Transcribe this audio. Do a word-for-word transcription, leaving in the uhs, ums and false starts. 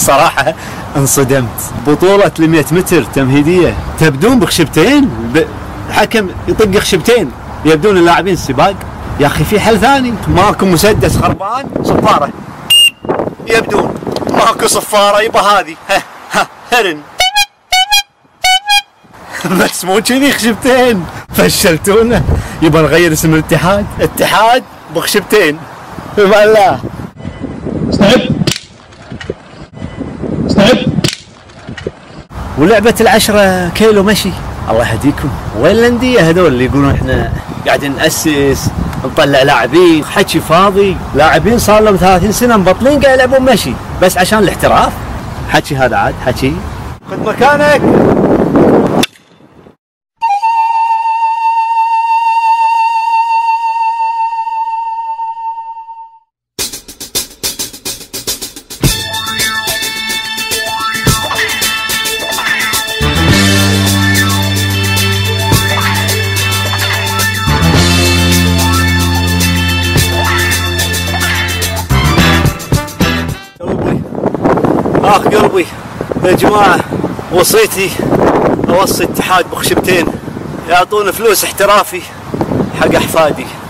صراحة انصدمت. بطولة المية متر تمهيدية تبدون بخشبتين، الحكم يطق خشبتين يبدون اللاعبين السباق. يا اخي في حل ثاني، ماكو مسدس خربان، صفارة يبدون، ماكو صفارة يبا هذه ها ها هرن. بس مو كذي خشبتين، فشلتونا. يبا نغير اسم الاتحاد، اتحاد بخشبتين. بما الله. استعد استعد. ولعبة العشرة كيلو مشي، الله يهديكم. وين الأندية هذول اللي يقولون احنا قاعدين نأسس نطلع لاعبين؟ حكي فاضي. لاعبين صار لهم ثلاثين سنة مبطلين قاعد يلعبون مشي بس عشان الاحتراف. حكي هذا عاد حكي. خذ مكانك. اخ قلبي يا جماعة، وصيتي اوصي اتحاد بخشبتين يعطون فلوس احترافي حق احفادي.